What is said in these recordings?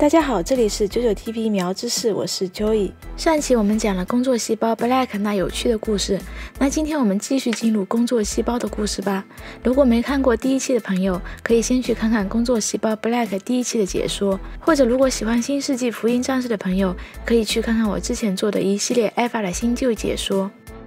大家好，这里是99TV 苗知识，我是 Joey。上期我们讲了工作细胞 Black 那有趣的故事，那今天我们继续进入工作细胞的故事吧。如果没看过第一期的朋友，可以先去看看工作细胞 Black 第一期的解说，或者如果喜欢新世纪福音战士的朋友，可以去看看我之前做的一系列 Alpha 的新旧解说。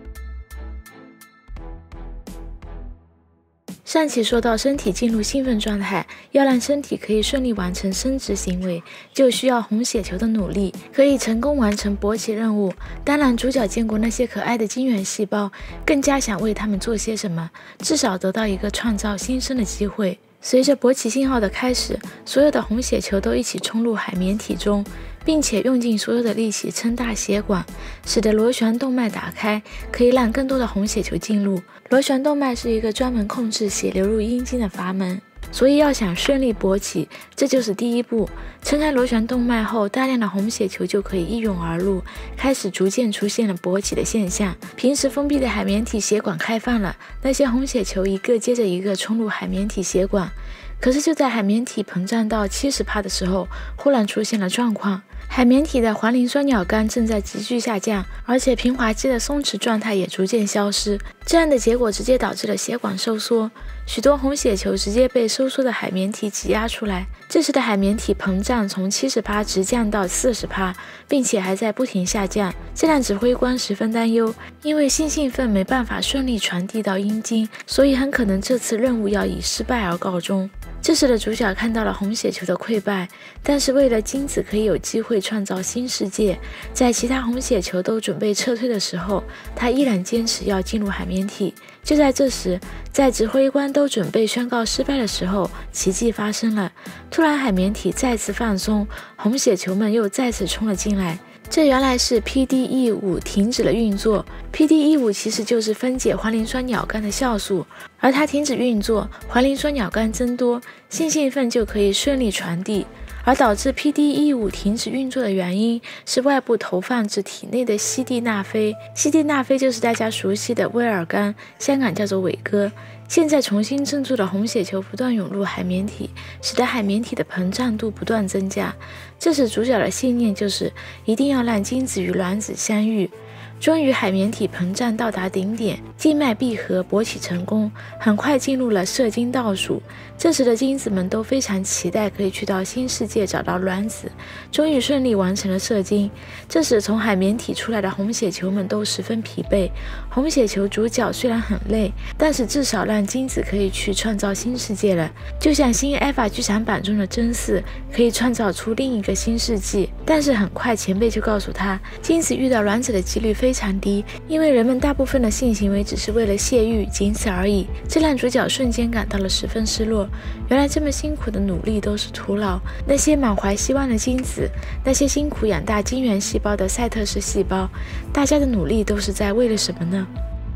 上期说到身体进入兴奋状态，要让身体可以顺利完成生殖行为，就需要红血球的努力，可以成功完成勃起任务。当然主角见过那些可爱的晶圆细胞，更加想为他们做些什么，至少得到一个创造新生的机会。随着勃起信号的开始，所有的红血球都一起冲入海绵体中，并且用尽所有的力气撑大血管，使得螺旋动脉打开，可以让更多的红血球进入。螺旋动脉是一个专门控制血流入阴茎的阀门，所以要想顺利勃起，这就是第一步。撑开螺旋动脉后，大量的红血球就可以一涌而入，开始逐渐出现了勃起的现象。平时封闭的海绵体血管开放了，那些红血球一个接着一个冲入海绵体血管。可是就在海绵体膨胀到70%的时候，忽然出现了状况。海绵体的环磷酸鸟苷正在急剧下降，而且平滑肌的松弛状态也逐渐消失。这样的结果直接导致了血管收缩，许多红血球直接被收缩的海绵体挤压出来。这时的海绵体膨胀从70%直降到40%，并且还在不停下降。这让指挥官十分担忧，因为性兴奋没办法顺利传递到阴茎，所以很可能这次任务要以失败而告终。这时的主角看到了红血球的溃败，但是为了精子可以有机会创造新世界，在其他红血球都准备撤退的时候，他依然坚持要进入海绵体。就在这时，在指挥官都准备宣告失败的时候，奇迹发生了。突然海绵体再次放松，红血球们又再次冲了进来。这原来是 PDE5 停止了运作。PDE5 其实就是分解环磷酸鸟苷的酵素，而它停止运作，环磷酸鸟苷增多，性兴奋就可以顺利传递。而导致 PDE5 停止运作的原因是外部投放至体内的西地那非。西地那非就是大家熟悉的威尔刚，香港叫做伟哥。现在重新振作的红血球不断涌入海绵体，使得海绵体的膨胀度不断增加。这时主角的信念就是一定要让精子与卵子相遇。终于海绵体膨胀到达顶点，静脉闭合，勃起成功，很快进入了射精倒数。这时的精子们都非常期待可以去到新世界找到卵子，终于顺利完成了射精。这时从海绵体出来的红血球们都十分疲惫，红血球主角虽然很累，但是至少让精子可以去创造新世界了，就像新 Alpha 剧场版中的真嗣可以创造出另一个新世纪。但是很快前辈就告诉他，精子遇到卵子的几率非常低，因为人们大部分的性行为只是为了泄欲，仅此而已。这让主角瞬间感到了十分失落，原来这么辛苦的努力都是徒劳。那些满怀希望的精子，那些辛苦养大晶圆细胞的赛特氏细胞，大家的努力都是在为了什么呢？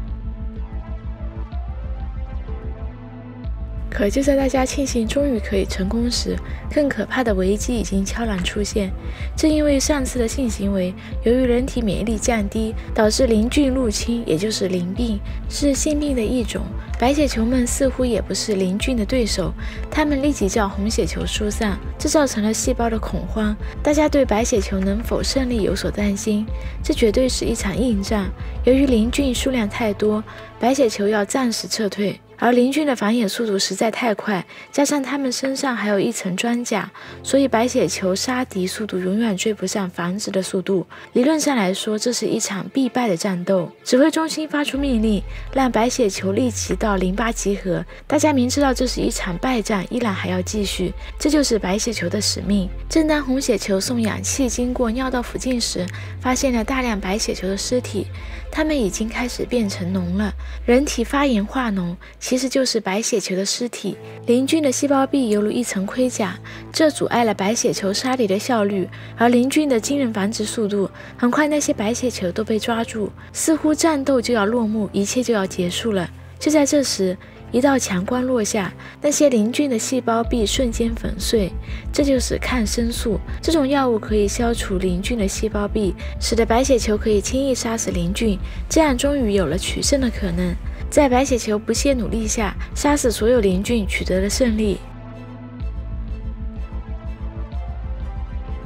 可就在大家庆幸终于可以成功时，更可怕的危机已经悄然出现。正因为上次的性行为，由于人体免疫力降低，导致淋菌入侵，也就是淋病，是性病的一种。白血球们似乎也不是淋菌的对手，他们立即叫红血球疏散，这造成了细胞的恐慌。大家对白血球能否胜利有所担心，这绝对是一场硬仗。由于淋菌数量太多，白血球要暂时撤退。而淋菌的繁衍速度实在太快，加上它们身上还有一层装甲，所以白血球杀敌速度永远追不上繁殖的速度。理论上来说，这是一场必败的战斗。指挥中心发出命令，让白血球立即到淋巴集合。大家明知道这是一场败战，依然还要继续，这就是白血球的使命。正当红血球送氧气经过尿道附近时，发现了大量白血球的尸体，它们已经开始变成脓了。人体发炎化脓其实就是白血球的尸体。淋菌的细胞壁犹如一层盔甲，这阻碍了白血球杀敌的效率，而淋菌的惊人繁殖速度，很快那些白血球都被抓住，似乎战斗就要落幕，一切就要结束了。就在这时，一道强光落下，那些淋菌的细胞壁瞬间粉碎。这就是抗生素，这种药物可以消除淋菌的细胞壁，使得白血球可以轻易杀死淋菌，这样终于有了取胜的可能。在白血球不懈努力下，杀死所有淋菌，取得了胜利。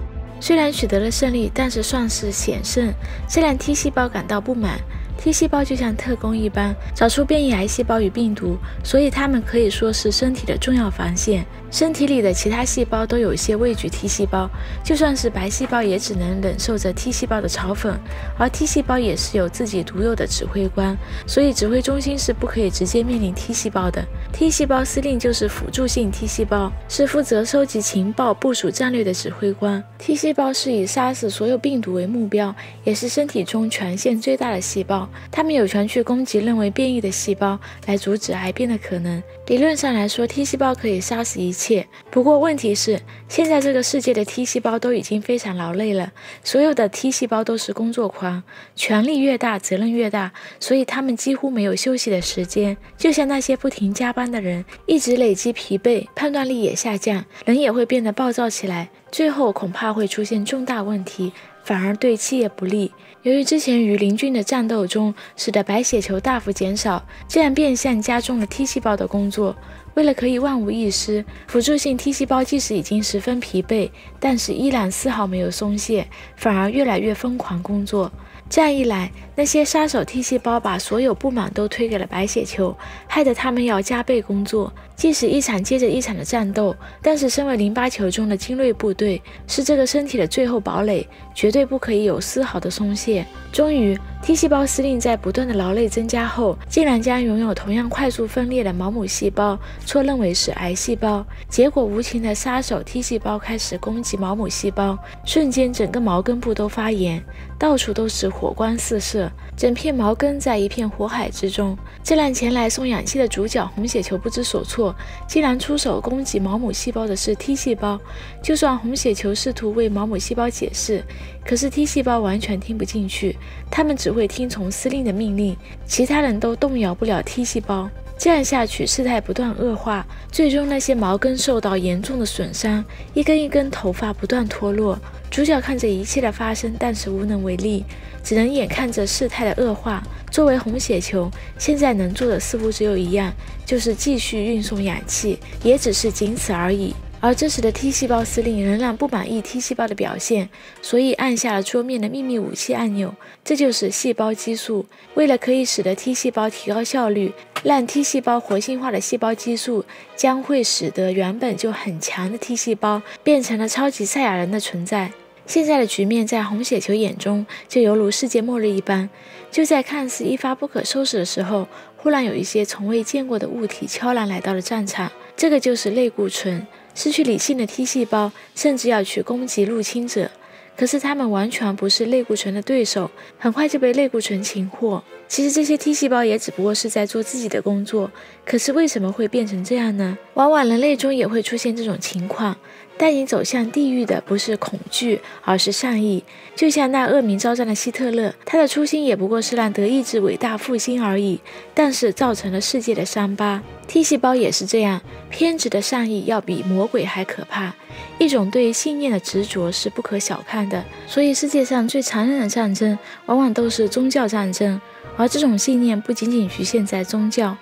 虽然取得了胜利，但是算是险胜，这让 T 细胞感到不满。T 细胞就像特工一般，找出变异癌细胞与病毒，所以它们可以说是身体的重要防线。身体里的其他细胞都有些畏惧 T 细胞，就算是白细胞也只能忍受着 T 细胞的嘲讽，而 T 细胞也是有自己独有的指挥官，所以指挥中心是不可以直接命令 T 细胞的。T 细胞司令就是辅助性 T 细胞，是负责收集情报、部署战略的指挥官。T 细胞是以杀死所有病毒为目标，也是身体中权限最大的细胞，它们有权去攻击认为变异的细胞，来阻止癌变的可能。理论上来说 ，T 细胞可以杀死一切。不过问题是，现在这个世界的 T 细胞都已经非常劳累了，所有的 T 细胞都是工作狂，权力越大，责任越大，所以他们几乎没有休息的时间。就像那些不停加班的人，一直累积疲惫，判断力也下降，人也会变得暴躁起来，最后恐怕会出现重大问题，反而对企业不利。由于之前与邻军的战斗中，使得白血球大幅减少，这样变相加重了 T 细胞的工作。为了可以万无一失，辅助性 T 细胞即使已经十分疲惫，但是依然丝毫没有松懈，反而越来越疯狂工作。这样一来，那些杀手 T 细胞把所有不满都推给了白血球，害得他们要加倍工作。即使一场接着一场的战斗，但是身为淋巴球中的精锐部队，是这个身体的最后堡垒，绝对不可以有丝毫的松懈。终于 T 细胞司令在不断的劳累增加后，竟然将拥有同样快速分裂的毛母细胞错认为是癌细胞，结果无情的杀手 T 细胞开始攻击毛母细胞，瞬间整个毛根部都发炎，到处都是火光四射，整片毛根在一片火海之中。这让前来送氧气的主角红血球不知所措，竟然出手攻击毛母细胞的是 T 细胞。就算红血球试图为毛母细胞解释，可是 T 细胞完全听不进去，他们只会听从司令的命令，其他人都动摇不了 T 细胞。这样下去，事态不断恶化，最终那些毛根受到严重的损伤，一根一根头发不断脱落。主角看着一切的发生，但是无能为力，只能眼看着事态的恶化。作为红血球，现在能做的似乎只有一样，就是继续运送氧气，也只是仅此而已。而这时的 T 细胞司令仍然不满意 T 细胞的表现，所以按下了桌面的秘密武器按钮，这就是细胞激素。为了可以使得 T 细胞提高效率，让 T 细胞活性化的细胞激素将会使得原本就很强的 T 细胞变成了超级赛亚人的存在。现在的局面在红血球眼中就犹如世界末日一般，就在看似一发不可收拾的时候，忽然有一些从未见过的物体悄然来到了战场，这个就是类固醇。失去理性的 T 细胞甚至要去攻击入侵者，可是他们完全不是类固醇的对手，很快就被类固醇擒获。其实这些 T 细胞也只不过是在做自己的工作，可是为什么会变成这样呢？往往人类中也会出现这种情况，带你走向地狱的不是恐惧，而是善意。就像那恶名昭彰的希特勒，他的初心也不过是让德意志伟大复兴而已，但是造成了世界的伤疤。T 细胞也是这样，偏执的善意要比魔鬼还可怕。一种对信念的执着是不可小看的，所以世界上最残忍的战争往往都是宗教战争，而这种信念不仅仅局限在宗教。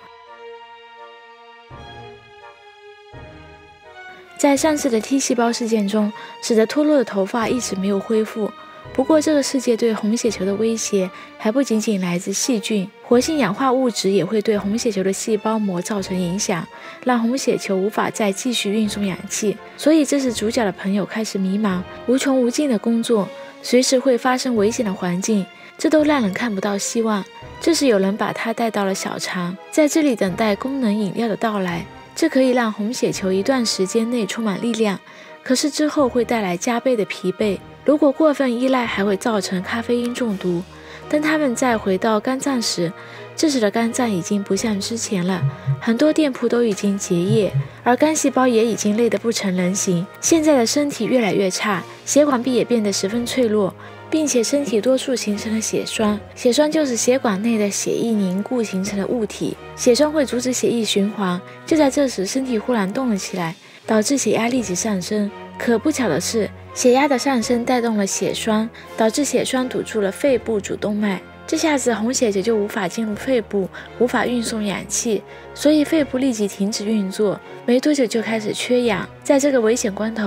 在上次的 T 细胞事件中，使得脱落的头发一直没有恢复。不过这个世界对红血球的威胁还不仅仅来自细菌，活性氧化物质也会对红血球的细胞膜造成影响，让红血球无法再继续运送氧气。所以这时主角的朋友开始迷茫，无穷无尽的工作，随时会发生危险的环境，这都让人看不到希望。这时有人把他带到了小肠，在这里等待功能饮料的到来，这可以让红血球一段时间内充满力量，可是之后会带来加倍的疲惫。如果过分依赖，还会造成咖啡因中毒。当他们再回到肝脏时，这时的肝脏已经不像之前了，很多店铺都已经结业，而肝细胞也已经累得不成人形。现在的身体越来越差，血管壁也变得十分脆弱，并且身体多处形成了血栓。血栓就是血管内的血液凝固形成的物体，血栓会阻止血液循环。就在这时，身体忽然动了起来，导致血压立即上升。可不巧的是，血压的上升带动了血栓，导致血栓堵住了肺部主动脉。这下子红血球就无法进入肺部，无法运送氧气，所以肺部立即停止运作，没多久就开始缺氧。在这个危险关头，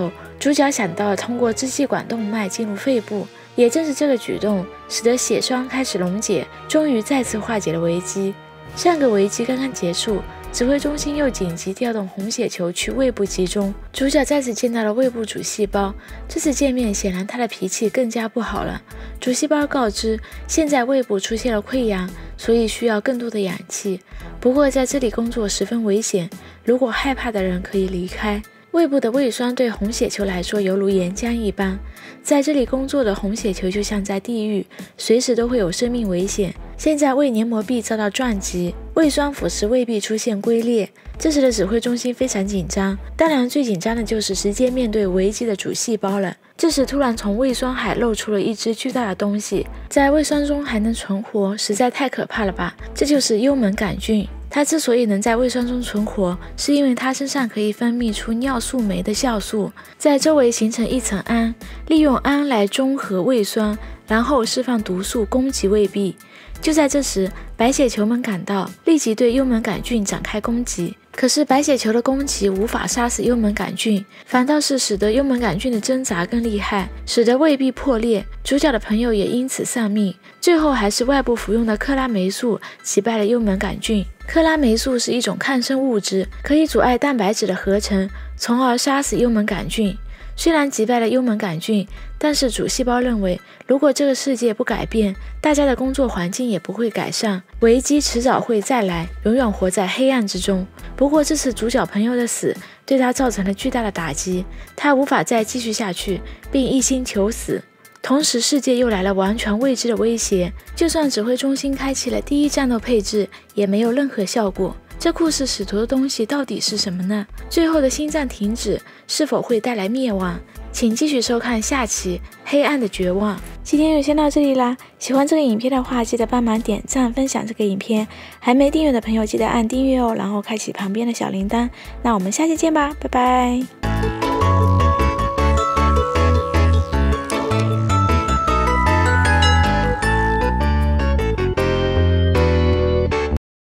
主角想到了通过支气管动脉进入肺部，也正是这个举动，使得血栓开始溶解，终于再次化解了危机。上个危机刚刚结束，指挥中心又紧急调动红血球去胃部集中，主角再次见到了胃部主细胞。这次见面，显然他的脾气更加不好了。主细胞告知，现在胃部出现了溃疡，所以需要更多的氧气。不过在这里工作十分危险，如果害怕的人可以离开。胃部的胃酸对红血球来说犹如岩浆一般，在这里工作的红血球就像在地狱，随时都会有生命危险。现在胃黏膜壁遭到撞击，胃酸腐蚀胃壁出现龟裂，这时的指挥中心非常紧张，当然最紧张的就是直接面对危机的主细胞了。这时突然从胃酸海露出了一只巨大的东西，在胃酸中还能存活，实在太可怕了吧。这就是幽门杆菌。它之所以能在胃酸中存活，是因为它身上可以分泌出尿素酶的酵素，在周围形成一层氨，利用氨来中和胃酸，然后释放毒素攻击胃壁。就在这时，白血球们赶到，立即对幽门杆菌展开攻击。可是白血球的攻击无法杀死幽门杆菌，反倒是使得幽门杆菌的挣扎更厉害，使得胃壁破裂。主角的朋友也因此丧命。最后还是外部服用的克拉霉素击败了幽门杆菌。克拉霉素是一种抗生物质，可以阻碍蛋白质的合成，从而杀死幽门杆菌。虽然击败了幽门杆菌，但是主细胞认为，如果这个世界不改变，大家的工作环境也不会改善，危机迟早会再来，永远活在黑暗之中。不过这次主角朋友的死对他造成了巨大的打击，他无法再继续下去，并一心求死。同时世界又来了完全未知的威胁，就算指挥中心开启了第一战斗配置，也没有任何效果。这故事使徒的东西到底是什么呢？最后的心脏停止是否会带来灭亡？请继续收看下期《黑暗的绝望》。今天就先到这里啦，喜欢这个影片的话，记得帮忙点赞分享这个影片，还没订阅的朋友记得按订阅哦，然后开启旁边的小铃铛。那我们下期见吧，拜拜。